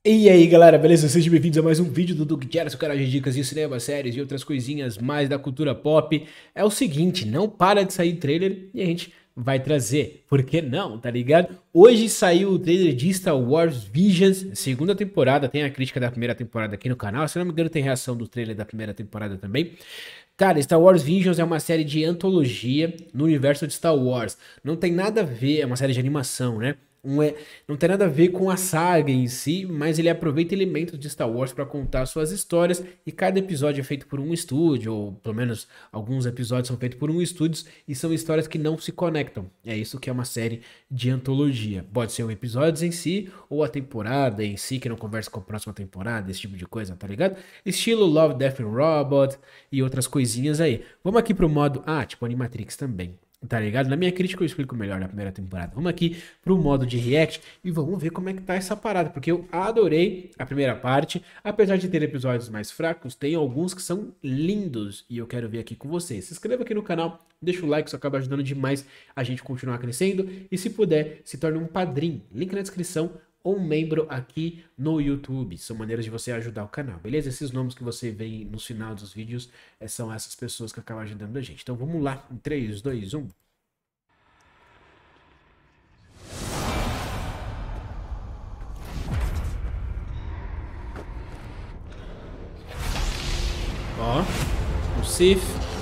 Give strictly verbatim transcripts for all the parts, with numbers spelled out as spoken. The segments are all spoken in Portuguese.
E aí galera, beleza? Sejam bem-vindos a mais um vídeo do Duque Channel, seu canal de dicas de cinema, séries e outras coisinhas mais da cultura pop. É o seguinte, não para de sair trailer e a gente vai trazer, por que não, tá ligado? Hoje saiu o trailer de Star Wars Visions, segunda temporada, tem a crítica da primeira temporada aqui no canal, se não me engano tem reação do trailer da primeira temporada também. Cara, Star Wars Visions é uma série de antologia no universo de Star Wars, não tem nada a ver, é uma série de animação, né? Um é, não tem nada a ver com a saga em si, mas ele aproveita elementos de Star Wars para contar suas histórias e cada episódio é feito por um estúdio, ou pelo menos alguns episódios são feitos por um estúdio e são histórias que não se conectam. É isso que é uma série de antologia. Pode ser um episódio em si ou a temporada em si que não conversa com a próxima temporada, esse tipo de coisa, tá ligado? Estilo Love, Death and Robot e outras coisinhas aí. Vamos aqui pro modo... Ah, tipo Animatrix também. Tá ligado? Na minha crítica eu explico melhor na primeira temporada. Vamos aqui pro modo de react e vamos ver como é que tá essa parada, porque eu adorei a primeira parte, apesar de ter episódios mais fracos, tem alguns que são lindos e eu quero ver aqui com vocês. Se inscreva aqui no canal, deixa o like, isso acaba ajudando demais a gente continuar crescendo e se puder, se torne um padrinho, link na descrição, ou um membro aqui no YouTube. São maneiras de você ajudar o canal, beleza? Esses nomes que você vê no final dos vídeos é, são essas pessoas que acabam ajudando a gente. Então vamos lá, em três, dois, um. Ó, o Sith.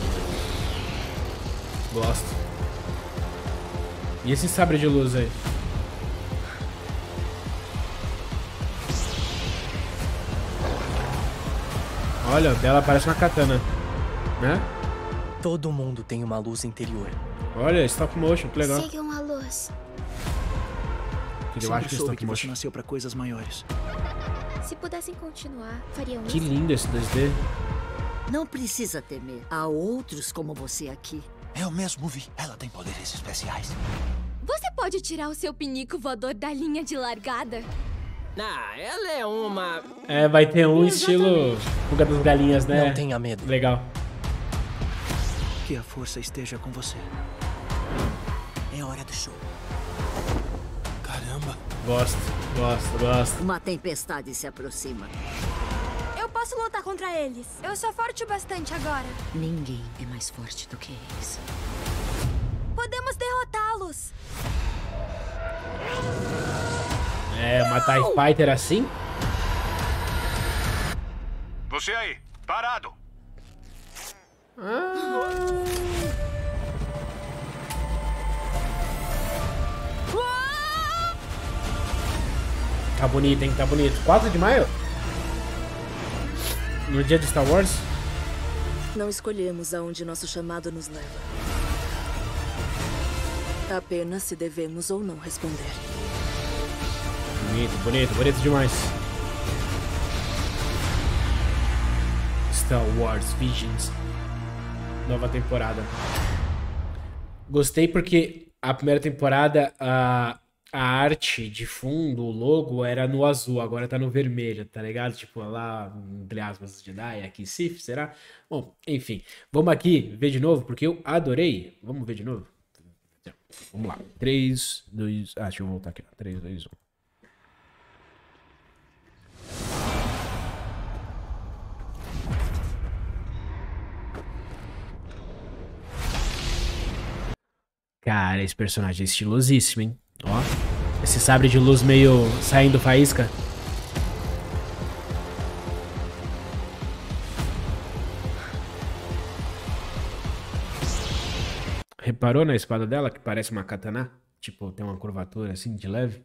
Gosto. E esse sabre de luz aí? Olha, dela parece uma katana, né? Todo mundo tem uma luz interior. Olha, stop motion, que legal. Sigam a luz. Eu acho que soube stop que motion. você nasceu para coisas maiores. Se pudessem continuar, fariam Que isso? lindo esse dois D. Não precisa temer. Há outros como você aqui. Eu mesmo vi. Ela tem poderes especiais. Você pode tirar o seu pinico voador da linha de largada? Ah, ela é uma... É, vai ter um estilo Fuga das Galinhas, né? Não tenha medo. Legal. Que a força esteja com você. É hora do show. Caramba. Gosto, gosto, gosto. Uma tempestade se aproxima. Eu posso lutar contra eles. Eu sou forte o bastante agora. Ninguém é mais forte do que eles. Podemos derrotá-los. É, uma TIE Fighter assim? Você aí, parado. Ah. Tá bonito, hein? Tá bonito. quatro de maio? No dia de Star Wars? Não escolhemos aonde nosso chamado nos leva. Apenas se devemos ou não responder. Bonito, bonito, bonito demais. Star Wars Visions. Nova temporada. Gostei porque a primeira temporada, a, a arte de fundo, o logo era no azul, agora tá no vermelho, tá ligado? Tipo, lá, entre aspas, Jedi, aqui Sith, será? Bom, enfim. Vamos aqui ver de novo, porque eu adorei. Vamos ver de novo? Vamos lá. três, dois... Ah, deixa eu voltar aqui. três, dois, um. Cara, esse personagem é estilosíssimo, hein? Ó, esse sabre de luz meio saindo faísca. Reparou na espada dela que parece uma katana? Tipo, tem uma curvatura assim de leve.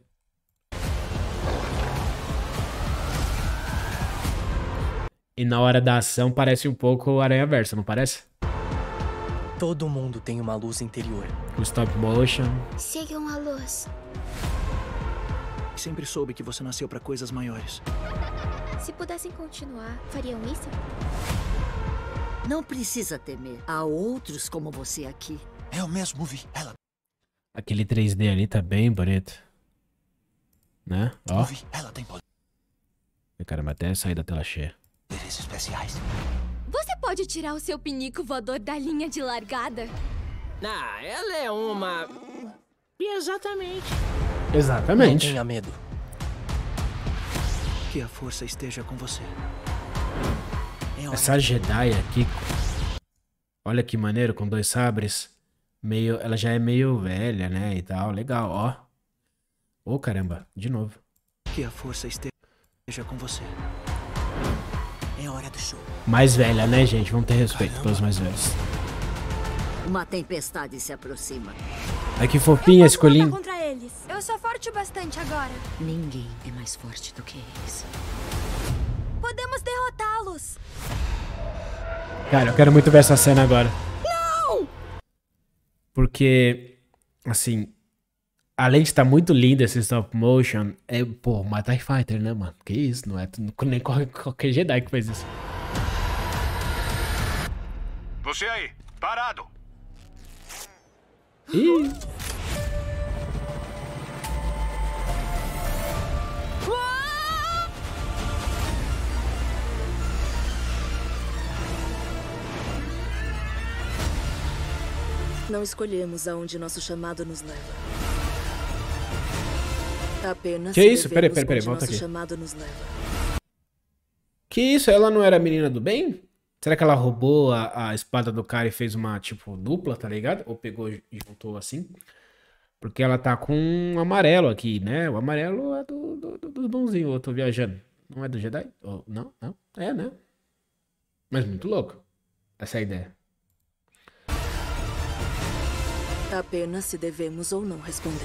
E na hora da ação parece um pouco o Aranhaverso, não parece? Todo mundo tem uma luz interior. O stop motion. Sigam a luz. Sempre soube que você nasceu para coisas maiores. Se pudessem continuar, fariam isso? Não precisa temer. Há outros como você aqui. Eu mesmo vi. Ela Aquele três D ali tá bem bonito. Né? Ó. vi. Ela tem Caramba, até sair da tela cheia. poderes especiais. Você pode tirar o seu pinico voador da linha de largada? Ah, ela é uma... Exatamente. Exatamente. Não tenha medo. Que a força esteja com você. Essa Jedi aqui, olha que maneiro, com dois sabres. Meio, ela já é meio velha, né, e tal. Legal, ó. Ô, oh, caramba, de novo. Que a força esteja com você. É hora do show. Mais velha, né, gente? Vamos ter respeito Caramba. pelos mais velhos. Uma tempestade se aproxima. Ai, que fofinha esse colinho. Contra eles. Eu sou forte o bastante agora. Ninguém é mais forte do que eles. Podemos derrotá-los. Cara, eu quero muito ver essa cena agora. Não! Porque, assim, além de estar muito lindo esse stop motion, é, pô, uma TIE Fighter, né, mano? Que isso, não é nem qualquer Jedi que faz isso. Você aí, parado! Ih! Não escolhemos aonde nosso chamado nos leva. Apenas que isso? Peraí, peraí, peraí, volta aqui. Chamado nos leva. Que isso? Ela não era a menina do bem? Será que ela roubou a, a espada do cara e fez uma, tipo, dupla, tá ligado? Ou pegou e juntou assim? Porque ela tá com um amarelo aqui, né? O amarelo é do, do, do, do bonzinho, eu tô viajando. Não é do Jedi? Oh, não, não. É, né? Mas muito louco. Essa é a ideia. Apenas se devemos ou não responder.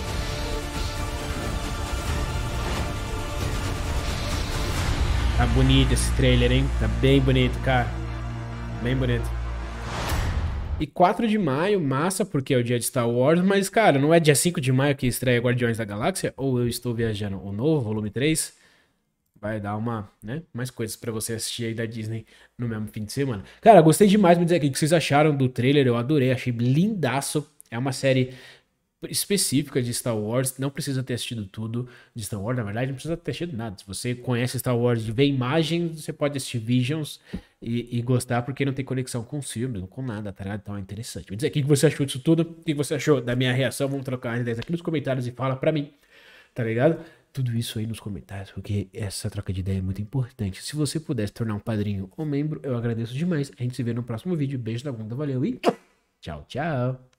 Tá bonito esse trailer, hein? Tá bem bonito, cara. Bem bonito. E quatro de maio, massa, porque é o dia de Star Wars. Mas, cara, não é dia cinco de maio que estreia Guardiões da Galáxia? Ou eu estou viajando? O novo, volume três? Vai dar uma, né? Mais coisas pra você assistir aí da Disney no mesmo fim de semana. Cara, gostei demais. Me dizer aqui o que vocês acharam do trailer. Eu adorei, achei lindaço. É uma série específica de Star Wars, não precisa ter assistido tudo de Star Wars, na verdade não precisa ter assistido nada. Se você conhece Star Wars e vê imagens, você pode assistir Visions e, e gostar, porque não tem conexão com os filmes, com nada, tá ligado? Então é interessante. Me dizer o que você achou disso tudo, o que você achou da minha reação, vamos trocar as ideias aqui nos comentários e fala pra mim, tá ligado? Tudo isso aí nos comentários, porque essa troca de ideia é muito importante. Se você puder se tornar um padrinho ou membro, eu agradeço demais. A gente se vê no próximo vídeo. Beijo na bunda, valeu e tchau, tchau!